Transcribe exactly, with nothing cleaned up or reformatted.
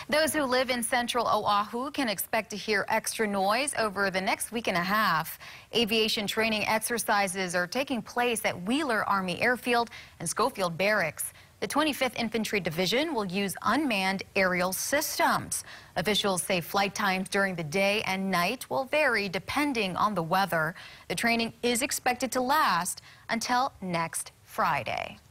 Those who live in central Oahu can expect to hear extra noise over the next week and a half. Aviation training exercises are taking place at Wheeler Army Airfield and Schofield Barracks. The twenty-fifth Infantry Division will use unmanned aerial systems. Officials say flight times during the day and night will vary depending on the weather. The training is expected to last until next Friday.